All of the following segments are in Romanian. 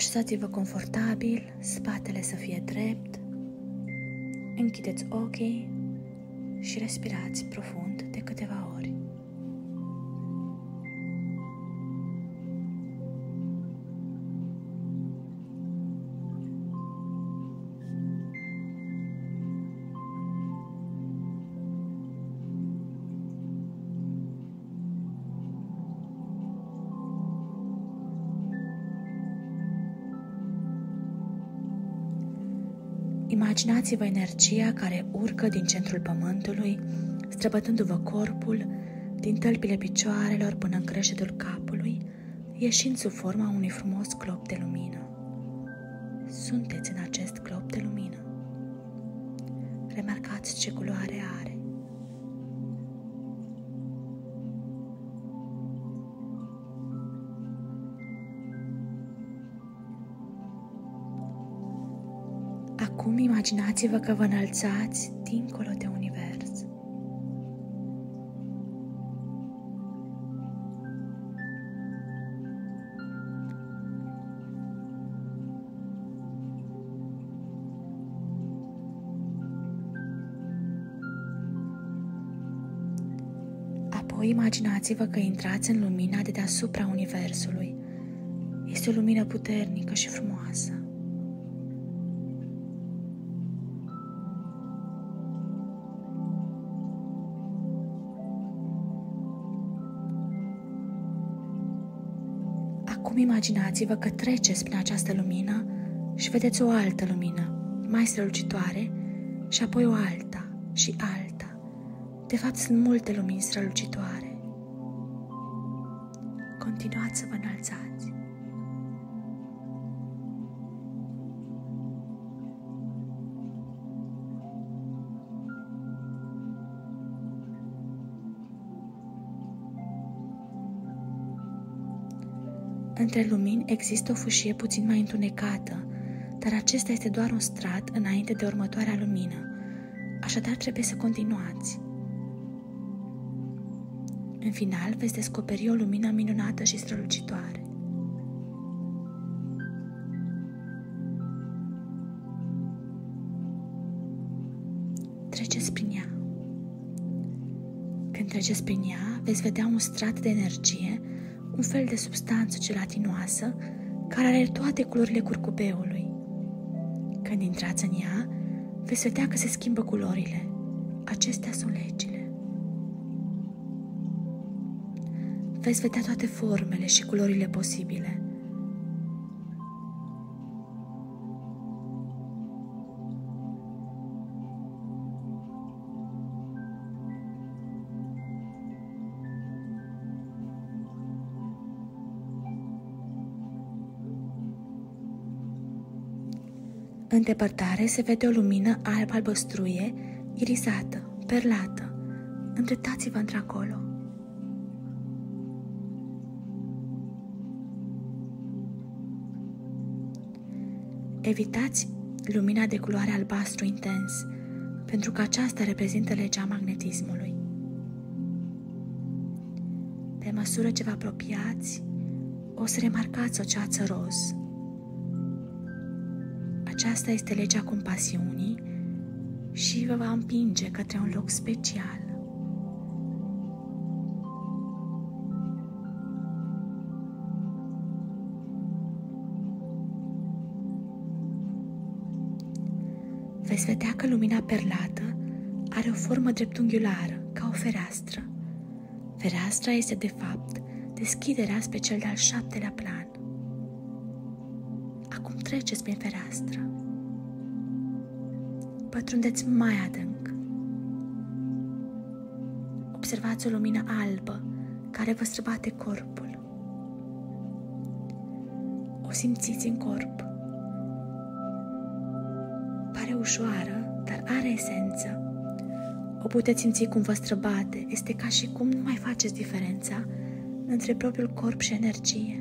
Așezați-vă confortabil, spatele să fie drept, închideți ochii și respirați profund de câteva ori. Imaginați-vă energia care urcă din centrul pământului, străbătându-vă corpul, din tălpile picioarelor până în creștetul capului, ieșind sub forma unui frumos glop de lumină. Sunteți în acest glop de lumină. Remarcați ce culoare are. Acum imaginați-vă că vă înălțați dincolo de univers. Apoi imaginați-vă că intrați în lumina de deasupra universului. Este o lumină puternică și frumoasă. Acum imaginați-vă că treceți prin această lumină și vedeți o altă lumină, mai strălucitoare, și apoi o alta și alta. De fapt, sunt multe lumini strălucitoare. Continuați să vă înălțați. Între lumini există o fâșie puțin mai întunecată, dar acesta este doar un strat înainte de următoarea lumină, așadar trebuie să continuați. În final veți descoperi o lumină minunată și strălucitoare. Treceți prin ea. Când treceți prin ea, veți vedea un strat de energie, un fel de substanță gelatinoasă care are toate culorile curcubeului. Când intrați în ea, veți vedea că se schimbă culorile. Acestea sunt legile. Veți vedea toate formele și culorile posibile. În depărtare se vede o lumină alb-albăstruie, irisată, perlată. Îndreptați-vă într-acolo. Evitați lumina de culoare albastru intens, pentru că aceasta reprezintă legea magnetismului. Pe măsură ce vă apropiați, o să remarcați o ceață roz. Aceasta este legea compasiunii și vă va împinge către un loc special. Veți vedea că lumina perlată are o formă dreptunghiulară, ca o fereastră. Fereastra este, de fapt, deschiderea spre cel de-al 7-lea plan. Acum treceți prin fereastră. Pătrundeți mai adânc. Observați o lumină albă care vă străbate corpul. O simțiți în corp. Pare ușoară, dar are esență. O puteți simți cum vă străbate. Este ca și cum nu mai faceți diferența între propriul corp și energie.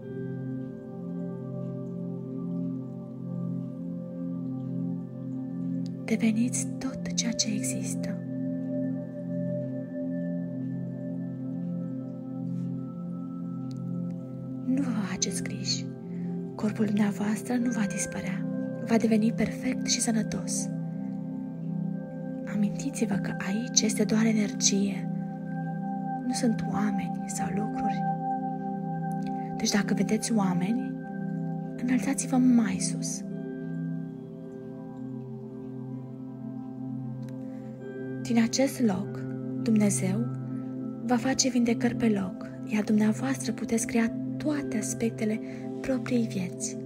Deveniți tot ceea ce există. Nu vă faceți griji. corpul dumneavoastră nu va dispărea, va deveni perfect și sănătos. Amintiți-vă că aici este doar energie, nu sunt oameni sau lucruri. Deci dacă vedeți oameni, înălțați-vă mai sus. Din acest loc, Dumnezeu va face vindecări pe loc, iar dumneavoastră puteți crea toate aspectele propriei vieți.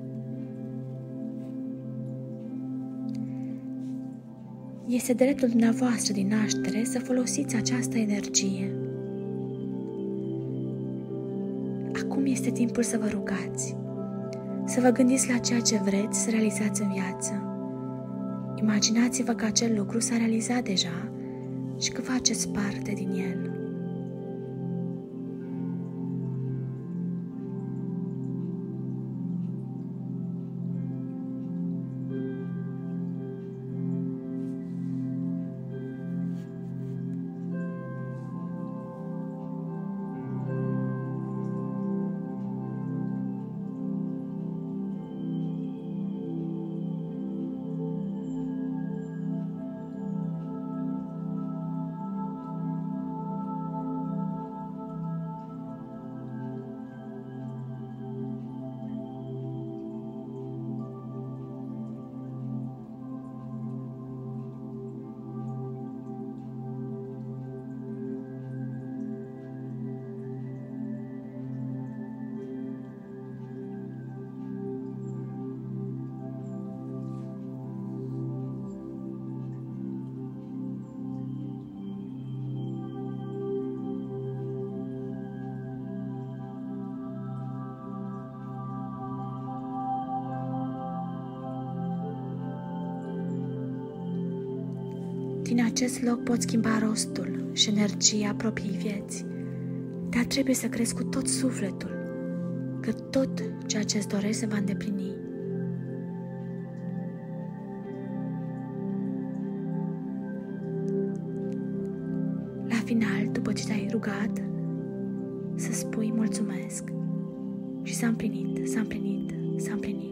Este dreptul dumneavoastră din naștere să folosiți această energie. Acum este timpul să vă rugați, să vă gândiți la ceea ce vreți să realizați în viață. Imaginați-vă că acel lucru s-a realizat deja și că faceți parte din el. Din acest loc poți schimba rostul și energia propriei vieți, dar trebuie să crezi cu tot sufletul că tot ceea ce îți dorești se va îndeplini. La final, după ce te-ai rugat, să spui mulțumesc și s-a împlinit, s-a împlinit, s-a împlinit.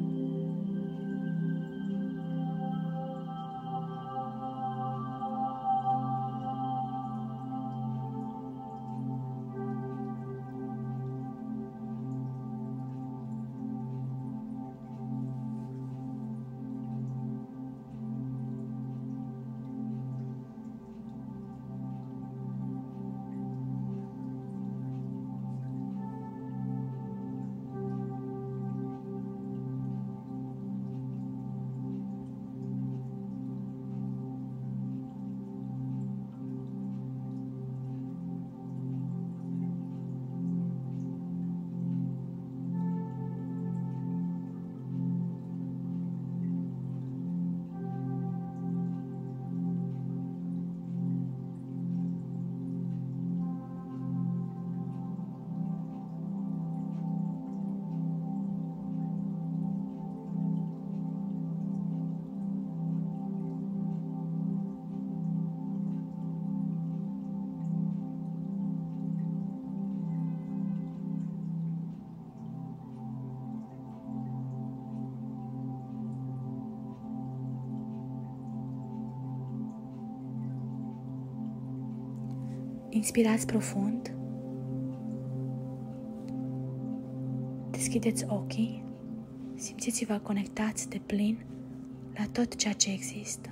Inspirați profund, deschideți ochii, simțiți-vă conectați de plin la tot ceea ce există.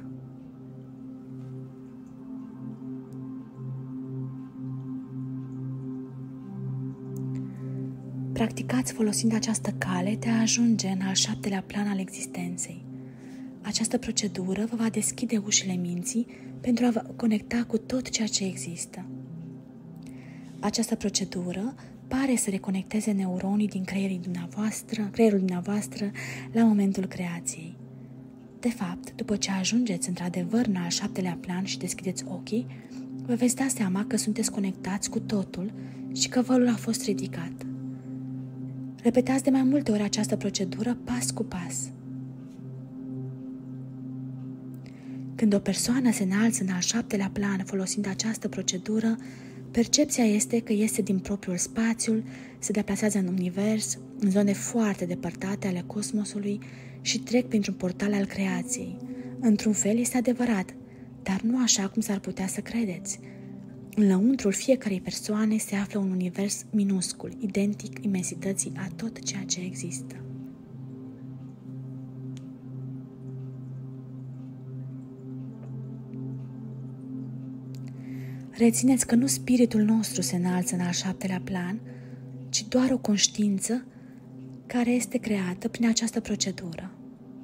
Practicați folosind această cale de a ajunge în al 7-lea plan al existenței. Această procedură vă va deschide ușile minții pentru a vă conecta cu tot ceea ce există. Această procedură pare să reconecteze neuronii din creierul dumneavoastră la momentul creației. De fapt, după ce ajungeți într-adevăr în al 7-lea plan și deschideți ochii, vă veți da seama că sunteți conectați cu totul și că vălul a fost ridicat. Repetați de mai multe ori această procedură pas cu pas. Când o persoană se înalță în al 7-lea plan folosind această procedură, Percepția este că iese din propriul spațiul, se deplasează în univers, în zone foarte depărtate ale cosmosului și trec printr-un portal al creației. Într-un fel este adevărat, dar nu așa cum s-ar putea să credeți. În lăuntrul fiecărei persoane se află un univers minuscul, identic imensității a tot ceea ce există. Rețineți că nu spiritul nostru se înalță în al 7-lea plan, ci doar o conștiință care este creată prin această procedură.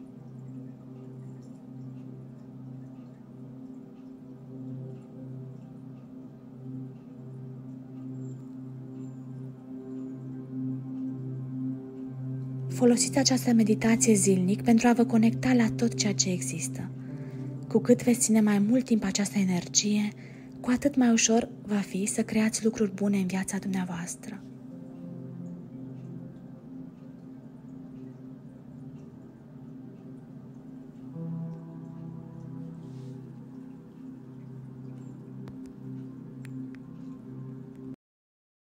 Folosiți această meditație zilnic pentru a vă conecta la tot ceea ce există. Cu cât veți ține mai mult timp această energie, cu atât mai ușor va fi să creați lucruri bune în viața dumneavoastră.